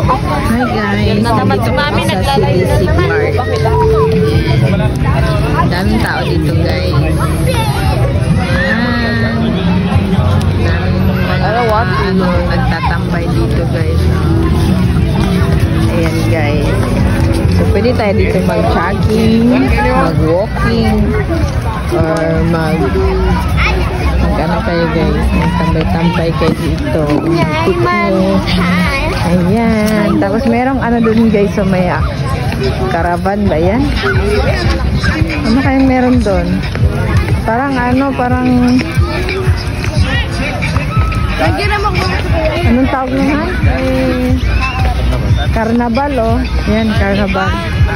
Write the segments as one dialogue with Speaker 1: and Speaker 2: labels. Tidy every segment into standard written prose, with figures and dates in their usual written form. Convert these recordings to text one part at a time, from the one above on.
Speaker 1: Hi guys, dito po sa CDC Clark. Daming tao dito guys. Daming nagtatambay dito guys. Ayan guys. So pwede tayo dito mag-jogging, mag-walking, or ano kayo guys, magtambay-tambay kayo dito. Ayan. Tapos merong ano dun guys sa may caravan ba yan? Ano kayang meron dun? Parang ano, parang anong tawag naman? Carnival oh. Yan, carnival.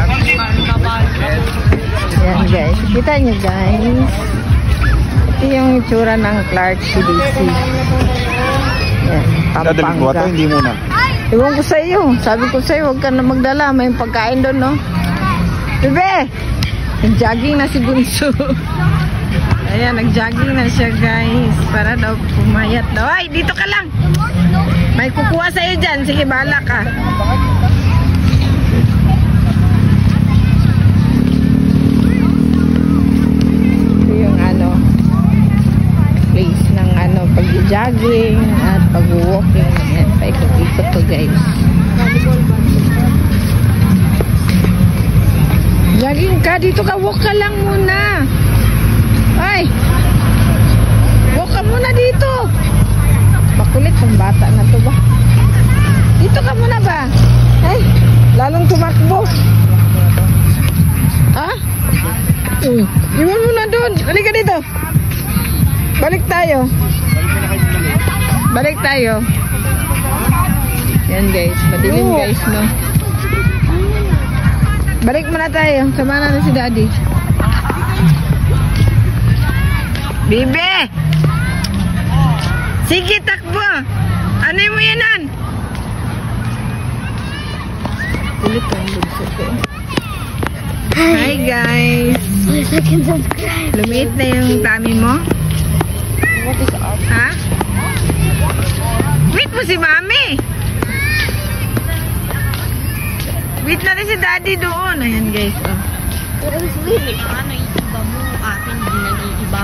Speaker 1: Yan guys. Kita nyo guys. Ito yung itsura ng Clark CDC. Yan, Pampanga.
Speaker 2: Hindi muna.
Speaker 1: Iwan ko sa iyo. Sabi ko sa iyo, huwag ka na magdala. May pagkain doon, no? Bebe! Nag-jogging na si Bunso. Ayan, nag-jogging na siya, guys. Para daw pumayat daw. Ay, dito ka lang! May kukuha sa iyo dyan. Sige, bahala ka. Ito yung ano, place ng ano, pag-jogging at pag-walking. Ayan, paikot-ikot to, guys. Jogging ka, dito ka, walk ka lang muna. Ay! Walk ka muna dito. Makulit ang bata na to ba? Dito ka muna ba? Ay, lalong tumakbo. Ha? Iwan mo na doon. Halika dito. Balik tayo. Balik tayo. Yan guys, madilim guys, no? Balik muna tayo. Sama na si Daddy. Bibi! Sige, takbo! Ano mo yanan? Ulit ang bulso ko. Hi guys! Lumiit na yung tummy mo? Ha? Wait mo si Mami! Wait na rin si Daddy doon. Ayan guys. Oh.
Speaker 3: Pero mas wait. Ano yung iba mo? Atin din nag-iiba.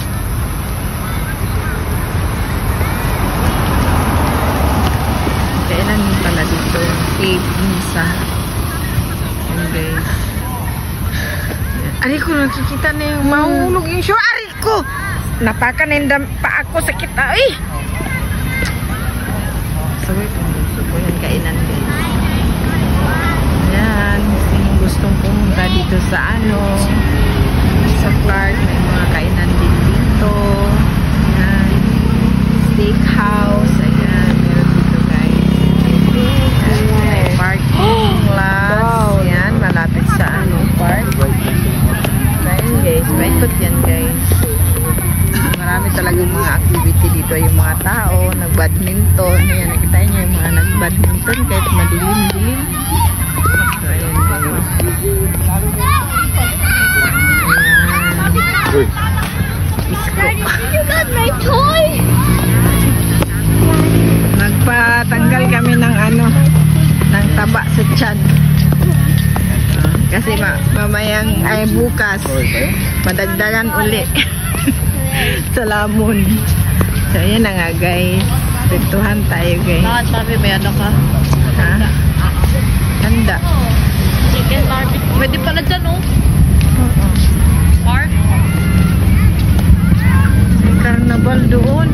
Speaker 1: Kailan yung pala dito? Cape Misa. Ayan guys. Ari ko, nakikita na yung mahulog yung show. Ari ko! Napakan na yung pa ako. Sakit na. Ay! Sabi ko, gusto ko yung kainan guys. Yan. Yung gustong pumunta dito sa ano, sa Clark. May mga kainan din dito. Yan. Steakhouse. Ayan. Meron dito guys. May parking lot. Yan. Malapit sa ano, park. Ayan guys. Maikot yan guys. Marami talagang mga activity dito. Yung mga tao, nag-badminton. Ayan. Nakita niyo yung mga nag-badminton kahit madilim-dilim. So, ayan guys. Ayan. Isko.
Speaker 3: You got my toy!
Speaker 1: Nagpatanggal kami ng ano, ng taba sa tiyan. Kasi mamayang ay bukas madagdagan uli sa lamon. So ayan na nga guys, pintuhan tayo guys.
Speaker 3: Bakit sabi may ano ka?
Speaker 1: Ha? Handa.
Speaker 3: Chicken barbecue. Pwede pala dyan oh. Park?
Speaker 1: May carnival doon.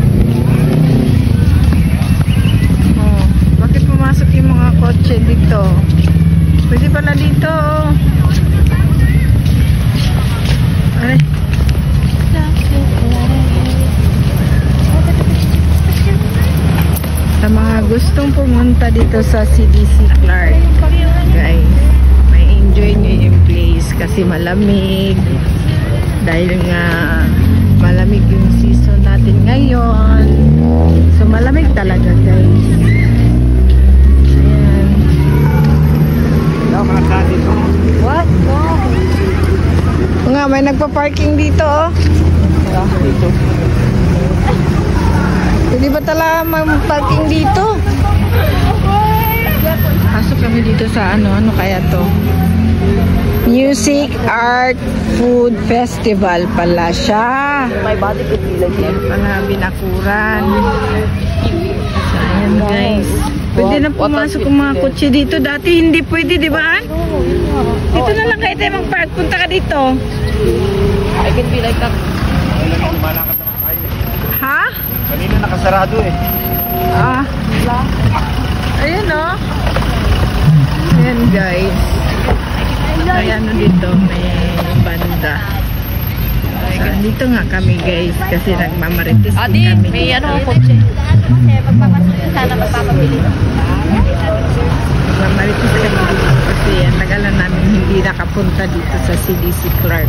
Speaker 1: Oh, bakit pumasok yung mga kotse dito? Pwede pala dito oh. Ay. Sa mga gustong pumunta dito sa CDC Clark, guys, may enjoy nyo yung place kasi malamig. Dahil nga malamig yung season natin ngayon. So malamig talaga guys. Ayan. What? Nga, may nagpa-parking dito oh. Dito. Hindi ba talaga mag-parking dito? sa ano kaya to? Music, Art, Food Festival pala siya.
Speaker 3: My body could be like
Speaker 1: Yan pala, binakuran. So, ayan guys. Pwede na pumasok ang mga kotse dito. Dati hindi pwede, di ba? Dito na lang kayo tayo mag-park. Punta ka dito.
Speaker 3: I can be like that.
Speaker 1: Ha?
Speaker 2: Kanina nakasarado eh.
Speaker 1: Ah. Ayun o. Ayan guys. May ano dito, may banda. So, dito nga kami guys kasi nagmamaritis din kami
Speaker 3: may
Speaker 1: dito.
Speaker 3: ano kotse. Kasi magpapasok sana magpapabili.
Speaker 1: Nagmamaritis kami dito kasi ang tagalan namin hindi nakapunta dito sa CDC Clark.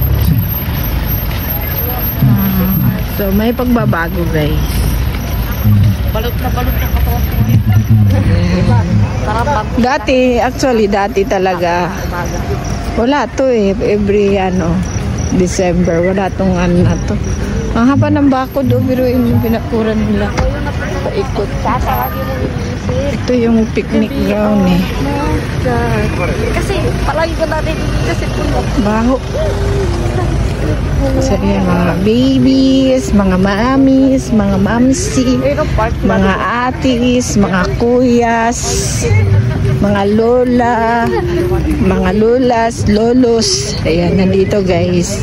Speaker 1: So may pagbabago guys.
Speaker 3: Balot na katawan ko. Sarap.
Speaker 1: Dati talaga wala to eh, every December, wala tong ano na to. Ang haba ng bakod o, pero yung pinakuran nila. Paikot. Ito yung picnic ground eh.
Speaker 3: Kasi palagi ko natin kasi puno.
Speaker 1: Baho. So yan, mga babies, mga mamis, mga mamsi, mga atis, mga kuyas, mga lola, mga lolas, lolos. Ayan, nandito guys.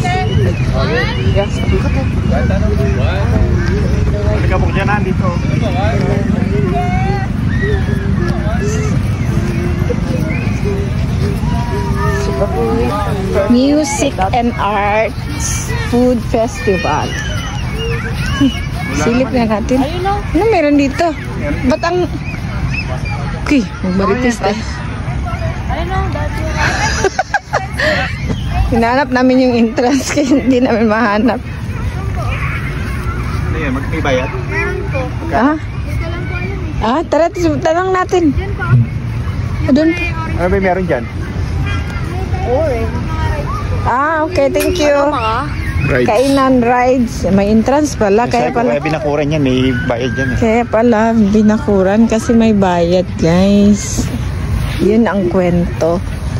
Speaker 2: Halika po dyan nandito.
Speaker 1: Music and Arts Food Festival. Silip na natin. Ano meron dito? Ba't ang... Okay, magbaritis tayo. Hinahanap namin yung entrance kasi hindi namin mahanap.
Speaker 2: Ano yan? May bayad?
Speaker 1: Tara, tanong natin. Doon po.
Speaker 2: Ano ba meron dyan?
Speaker 1: Okay, thank you.
Speaker 2: Rides.
Speaker 1: Kainan rides. May entrance pala. Kaya pala.
Speaker 2: Kaya binakuran yan, may bayad yan eh.
Speaker 1: Kaya pala binakuran kasi may bayad, guys. Yun ang kwento.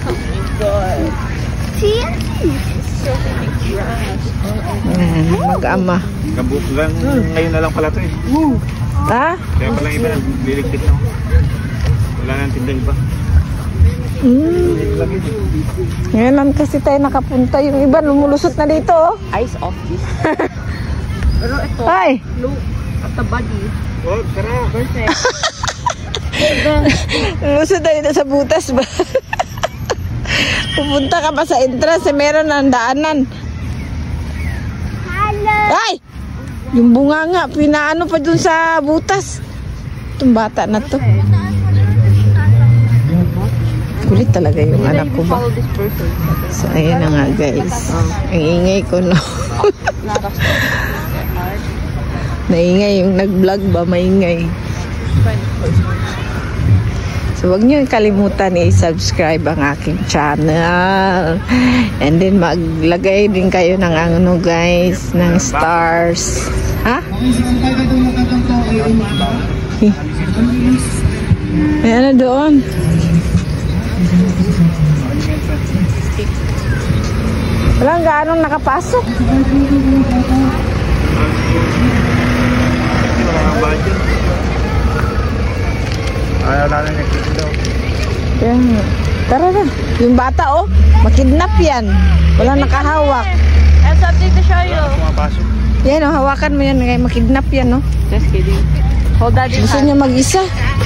Speaker 1: Mag-ama.
Speaker 2: Ngayon na lang pala ito eh. Kaya pala iba, liligpit na. Wala nang tinda iba.
Speaker 1: Ngayon lang kasi tayo nakapunta. Yung iba lumulusot na dito.
Speaker 3: Ice off this. Pero ito,
Speaker 1: Ay!
Speaker 3: look at the body.
Speaker 2: Oh, tara.
Speaker 1: Lumusot na dito sa butas ba? Pupunta ka pa sa entrance, meron ng daanan. Ay! Yung bunga nga, pinaano pa dun sa butas. Itong bata na to. Kulit talaga yung anak ko ba? So, ayun na nga guys. Ang ingay ko, no? Naingay yung nag-vlog ba? Maingay. So, huwag niyo kalimutan i-subscribe ang aking channel. And then, maglagay din kayo ng ano guys, ng stars. Ha? May ano doon? Walang gaanong nakapasok.
Speaker 2: Wala nang budget. Ayaw na lang nagkita daw.
Speaker 1: Yan. Tara na. Yung bata oh, makidnap yan. Walang nakahawak.
Speaker 3: I have something to show you.
Speaker 2: Pumapasok.
Speaker 1: Yan oh, hawakan mo yan. Kaya makidnap yan oh.
Speaker 3: Just kidding. Hold that in
Speaker 1: Gusto
Speaker 3: hand.
Speaker 1: niya mag-isa.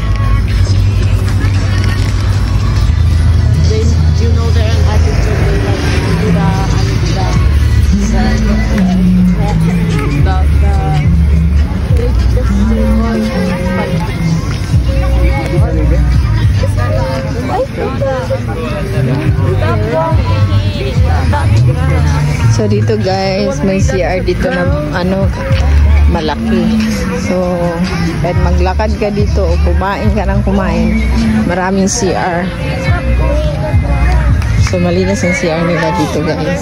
Speaker 3: You know they're an artist, so they like do
Speaker 1: So dito guys, may CR dito na ano malaki. So kahit maglakad ka dito o kumain ka ng kumain, maraming CR. So malinis ang CR nila dito guys.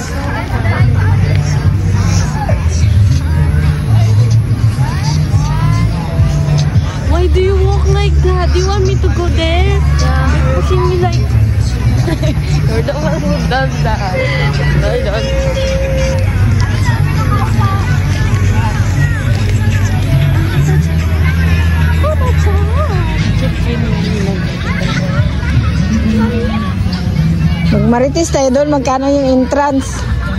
Speaker 3: Why do you walk like that? Do you want me to go there? Yeah. Pushing me like
Speaker 1: dun, dun. Dun. Magmarites tayo doon, magkano yung entrance?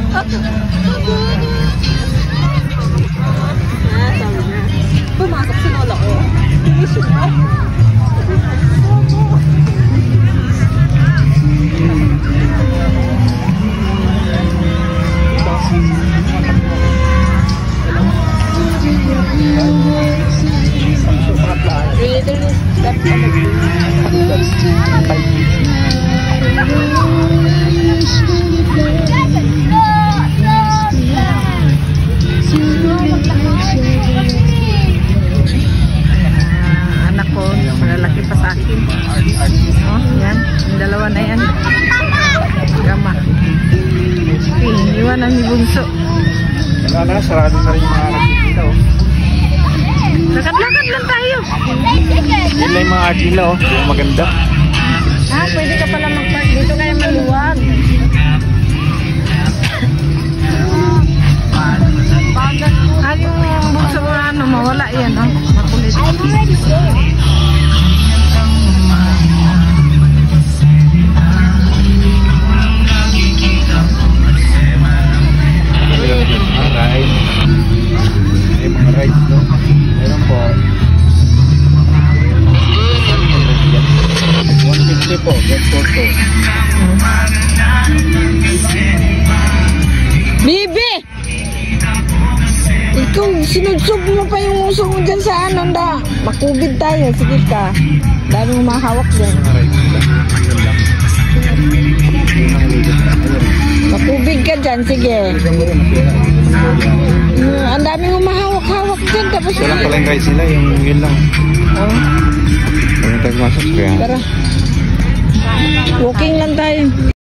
Speaker 3: Pumasok sa lola ko.
Speaker 1: Anak ko, malalaki pa sa akin. Oh, yan. Yung dalawa na yan. Gama. Okay, iwanan ni Bungso.
Speaker 2: Wala na, sarado na rin yung mga nagkikita oh.
Speaker 1: Lakad-lakad lang tayo.
Speaker 2: Yun lang yung mga agila oh, yung maganda.
Speaker 1: Ah, pwede ka pala mag-park dito kaya maluwag. Ah, yung Bungso mo ano, mawala yan oh. Makulit.
Speaker 2: Ride. May mga rides no? Meron po 150 po, get photo.
Speaker 1: Bibi! Ikaw, sinudsog mo pa yung uso mo dyan sa ano, da. Makubid tayo, sige ka. Dami mo mahawak dyan.
Speaker 2: Mga rides nila. Yun lang. Yun ang ligot na.
Speaker 1: Makubid ka dyan, sige.
Speaker 2: Isang mo rin, masira.
Speaker 1: Ang dami mo mahawak-hawak dyan, tapos...
Speaker 2: Ito lang pala yung rides nila, yung yun lang.
Speaker 1: Oh,
Speaker 2: Kaya tayo masok kaya.
Speaker 1: tara. Walking lang tayo.